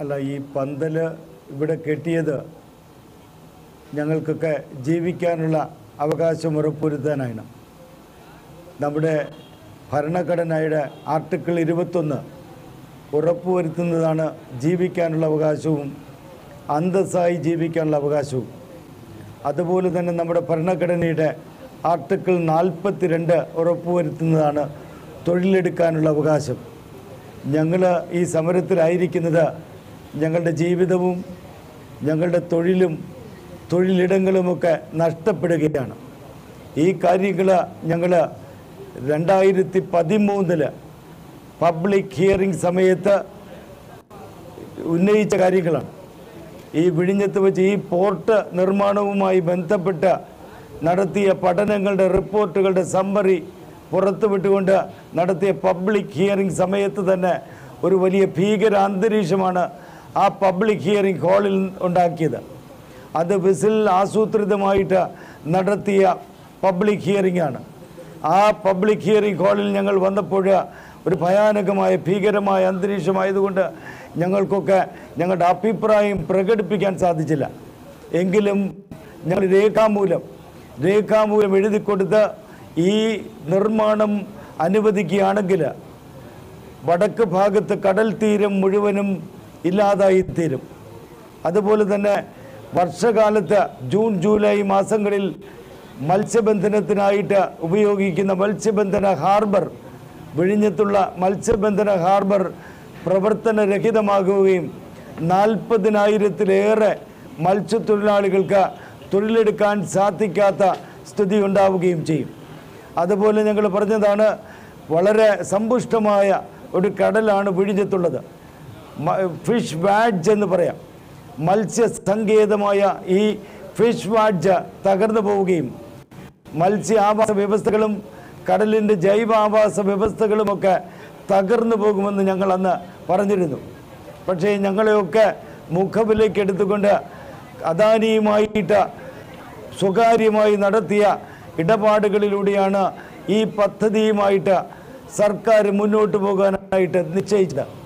അല്ല, ഈ പന്തൽ ഇവിടെ കെട്ടിയത് ഞങ്ങൾക്കൊക്കെ ജീവിക്കാനുള്ള അവകാശം ഉറപ്പുവരുത്താനാണ്. നമ്മുടെ ഭരണഘടനയുടെ ആർട്ടിക്കിൾ 21 ഉറപ്പുവരുത്തുന്നതാണ് ജീവിക്കാനുള്ള അവകാശവും അന്തസ്സായി ജീവിക്കാനുള്ള അവകാശവും. അതുപോലെ തന്നെ നമ്മുടെ ഭരണഘടനയുടെ ആർട്ടിക്കിൾ 42 ഉറപ്പുവരുത്തുന്നതാണ് തൊഴിലെടുക്കാനുള്ള അവകാശം. ഞങ്ങൾ ഈ സമരത്തിലായിരിക്കുന്നത് ഞങ്ങളുടെ ജീവിതവും ഞങ്ങളുടെ തൊഴിലിടങ്ങളുമൊക്കെ നഷ്ടപ്പെടുകയാണ്. ഈ കാര്യങ്ങൾ ഞങ്ങൾ 2013 പബ്ലിക് ഹിയറിംഗ് സമയത്ത് ഉന്നയിച്ച കാര്യങ്ങളാണ്. ഈ വിഴിഞ്ഞത്ത് വെച്ച് ഈ പോർട്ട് നിർമ്മാണവുമായി ബന്ധപ്പെട്ട് നടത്തിയ പഠനങ്ങളുടെ റിപ്പോർട്ടുകളുടെ സമ്മറി പുറത്തുവിട്ടുകൊണ്ട് നടത്തിയ പബ്ലിക് ഹിയറിംഗ് സമയത്ത് തന്നെ ഒരു വലിയ ഭീകര അന്തരീക്ഷമാണ് ആ പബ്ലിക് ഹിയറിംഗ് ഹാളിൽ ഉണ്ടാക്കിയത്. അത് വിസിൽ ആസൂത്രിതമായിട്ട് നടത്തിയ പബ്ലിക് ഹിയറിംഗ് ആണ്. ആ പബ്ലിക് ഹിയറിംഗ് ഹാളിൽ ഞങ്ങൾ വന്നപ്പോൾ ഒരു ഭയാനകമായ ഭീകരമായ അന്തരീക്ഷമായതുകൊണ്ട് ഞങ്ങൾക്കൊക്കെ ഞങ്ങളുടെ അഭിപ്രായം പ്രകടിപ്പിക്കാൻ സാധിച്ചില്ല. എങ്കിലും ഞങ്ങൾ രേഖാമൂലം എഴുതിക്കൊടുത്ത് ഈ നിർമ്മാണം അനുവദിക്കുകയാണെങ്കിൽ വടക്ക് ഭാഗത്ത് കടൽ തീരം മുഴുവനും ഇല്ലാതായിത്തീരും. അതുപോലെ തന്നെ വർഷകാലത്ത് ജൂൺ ജൂലൈ മാസങ്ങളിൽ മത്സ്യബന്ധനത്തിനായിട്ട് ഉപയോഗിക്കുന്ന മത്സ്യബന്ധന ഹാർബർ, വിഴിഞ്ഞത്തുള്ള മത്സ്യബന്ധന ഹാർബർ പ്രവർത്തനരഹിതമാകുകയും 40,000-ലേറെ മത്സ്യത്തൊഴിലാളികൾക്ക് തൊഴിലെടുക്കാൻ സാധിക്കാത്ത സ്ഥിതി ഉണ്ടാവുകയും ചെയ്യും. അതുപോലെ ഞങ്ങൾ പറഞ്ഞതാണ്, വളരെ സമ്പുഷ്ടമായ ഒരു കടലാണ് വിഴിഞ്ഞത്തുള്ളത്. ഫിഷ് വാഡ്ജ് എന്ന് പറയാം. മത്സ്യസങ്കേതമായ ഈ ഫിഷ് വാഡ്ജ് തകർന്നു പോവുകയും മത്സ്യ ആവാസ വ്യവസ്ഥകളും കടലിൻ്റെ ജൈവ ആവാസ വ്യവസ്ഥകളുമൊക്കെ തകർന്നു പോകുമെന്ന് ഞങ്ങൾ അന്ന് പറഞ്ഞിരുന്നു. പക്ഷേ ഞങ്ങളെയൊക്കെ മുഖവിലേക്ക് എടുത്തുകൊണ്ട് അദാനിയുമായിട്ട് സ്വകാര്യമായി നടത്തിയ ഇടപാടുകളിലൂടെയാണ് ഈ പദ്ധതിയുമായിട്ട് സർക്കാർ മുന്നോട്ട് പോകാനായിട്ട് നിശ്ചയിച്ചത്.